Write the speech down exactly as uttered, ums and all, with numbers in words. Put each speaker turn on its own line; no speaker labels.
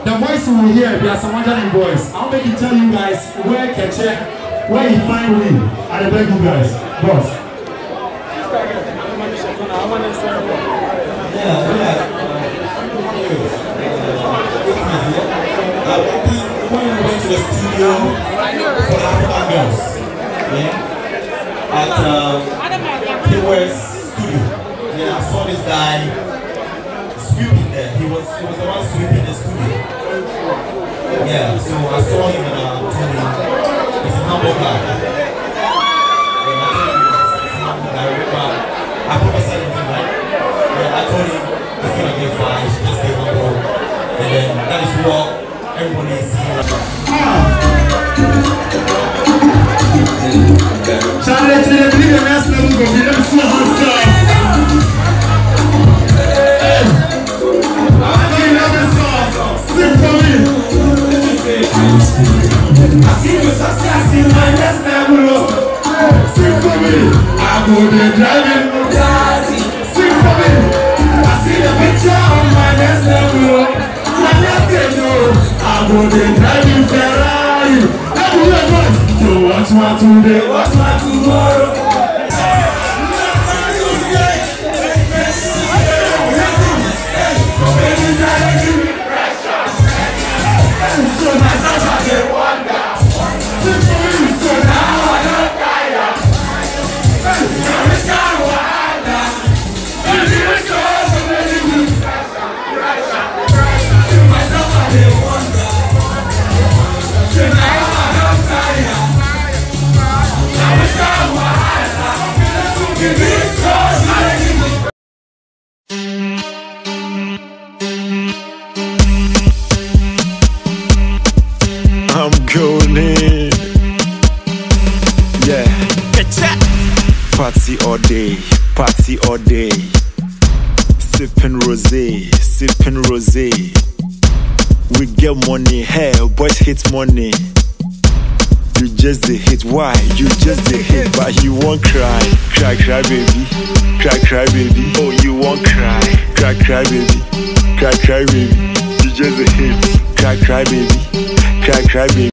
The voice you will hear, there are some wondering voice. I'll make you tell you guys where Keche, where you find me. I beg you guys. Boss.
Yeah, yeah. When we went to the studio for African Girls, yeah, at um, K W S studio, yeah, I saw this guy sweeping there. He was he was the one sweeping the studio. Yeah, so I saw him and I told him he's a humble guy. And I told him he's a humble guy. I remember I prophesied to him, right? Yeah, I told him he's gonna get fine. He should just stay humble, and then that is what everybody is here.
Charlie, to the big ass level, go get them some hot stuff. I know you love this song. Sing for me. I see you success in my next level. Sing for me. I go there driving Bugatti. Sing for me. I see the picture on my next level. My next level. I go there driving Ferrari. Let me hear voice. So watch my today, watch my tomorrow. So myself I get wonder. So now I don't tire. Now it's kind of wonder. And it's so amazing. So myself I get wonder. So now I don't tire. Now it's kind of wonder. It's so amazing.
I'm going in. Yeah. Party all day, party all day. Sipping rosé, sipping rosé. We get money, hey, boys hit money. You just the hit, why? You just the hit, but you won't cry. Cry, cry, baby. Cry, cry, baby. Oh, you won't cry. Cry, cry, baby. Cry, cry, baby. You just the hit. Cry, cry, baby. Cry, cry, baby.